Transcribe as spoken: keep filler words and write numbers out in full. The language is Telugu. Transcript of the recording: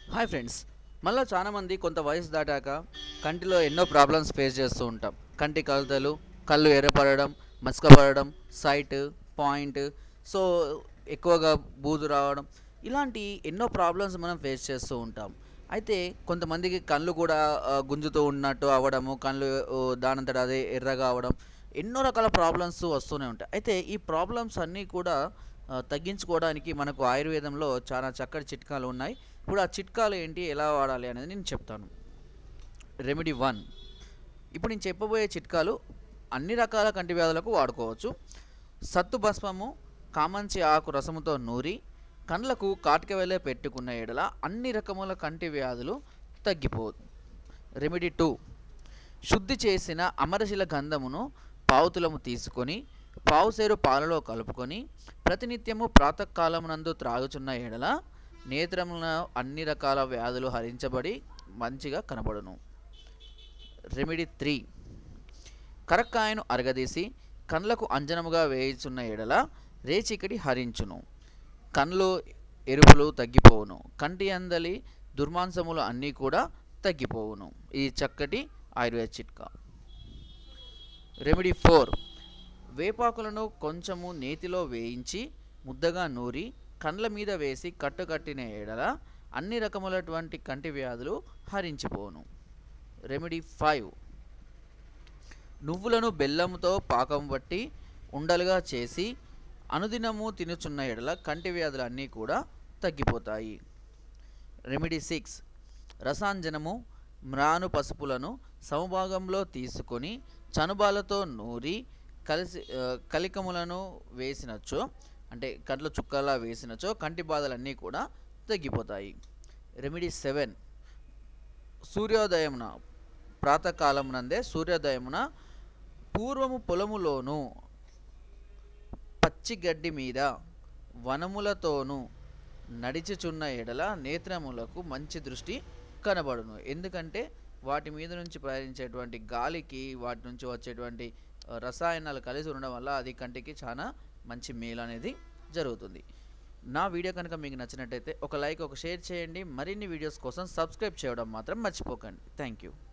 Hi friends. మనలో చాలామంది కొంత వయసు దాటాక కంటిలో ఎన్నో ప్రాబ్లమ్స్ ఫేస్ చేస్తూ ఉంటాం. కంటి కలతలు, కళ్ళు ఎర్రపడడం, మసకపడడం, సైట్, పాయింట్, సో ఎక్కువగా బూజు రావడం, ఇలాంటి ఎన్నో ప్రాబ్లమ్స్ మనం ఫేస్ చేస్తూ ఉంటాం. అయితే కొంతమందికి కళ్ళు కూడా ఆ, గుంజుతూ ఉన్నట్టు అవ్వడము, కళ్ళు ఓ, దానంతట అదే ఎర్రగా అవ్వడం, ఎన్నో రకాల ప్రాబ్లమ్స్ వస్తూనే ఉంటాయి. అయితే ఈ ప్రాబ్లమ్స్ అన్నీ కూడా ఆ, తగ్గించుకోవడానికి మనకు ఆయుర్వేదంలో చాలా చక్కటి చిట్కాలు ఉన్నాయి. ఇప్పుడు ఆ చిట్కాలు ఏంటి, ఎలా వాడాలి అనేది నేను చెప్తాను. Remedy one. ఇప్పుడు నేను చెప్పబోయే చిట్కాలు అన్ని రకాల కంటి వ్యాధులకు వాడుకోవచ్చు. సత్తు భస్మము కామంచి ఆకు రసముతో నూరి కండ్లకు కాటిక వెళ్ళే పెట్టుకున్న ఎడల అన్ని రకముల కంటి వ్యాధులు తగ్గిపోదు. Remedy two. శుద్ధి చేసిన అమరశిల గంధమును పావుతులము తీసుకొని పావుసేరు పాలలో కలుపుకొని ప్రతినిత్యము ప్రాతకాలమునందు త్రాగుచున్న ఎడల నేత్రమున అన్ని రకాల వ్యాధులు హరించబడి మంచిగా కనబడును. Remedy three. కరక్కాయను అరగదీసి కండ్లకు అంజనముగా వేయుచున్న ఎడల రేచికటి హరించును, కండ్లు ఎరుపులు తగ్గిపోవును, కంటి అందలి దుర్మాంసములు అన్నీ కూడా తగ్గిపోవును. ఇది చక్కటి ఆయుర్వేద చిట్కా. Remedy four. వేపాకులను కొంచెము నేతిలో వేయించి ముద్దగా నూరి కండ్ల మీద వేసి కట్టుకట్టిన ఎడల అన్ని రకములటువంటి కంటి వ్యాధులు హరించిపోను. Remedy five. నువ్వులను బెల్లంతో పాకం పట్టి ఉండలుగా చేసి అనుదినము తినుచున్న ఎడల కంటి వ్యాధులు అన్నీ కూడా తగ్గిపోతాయి. Remedy six. రసాంజనము మ్రాను పసుపులను సమభాగంలో తీసుకొని చనుబాలతో నూరి కలిసి ఆ, కలికములను వేసినచో, అంటే కంట్లో చుక్కలా వేసినచో కంటి బాధలన్నీ కూడా తగ్గిపోతాయి. Remedy seven. సూర్యోదయమున ప్రాతకాలమునందే సూర్యోదయమున పూర్వము పొలములోను పచ్చిగడ్డి మీద వనములతోనూ నడిచిచున్న ఎడల నేత్రములకు మంచి దృష్టి కనబడును. ఎందుకంటే వాటి మీద నుంచి ప్రయాణించేటువంటి గాలికి వాటి నుంచి వచ్చేటువంటి ఆ, రసాయనాలు కలిసి ఉండడం వల్ల అది కంటికి చాలా మంచి మేలు అనేది జరుగుతుంది. నా వీడియో కనుక మీకు నచ్చినట్టయితే ఒక లైక్, ఒక షేర్ చేయండి. మరిన్ని వీడియోస్ కోసం సబ్స్క్రైబ్ చేయడం మాత్రం మర్చిపోకండి. Thank you.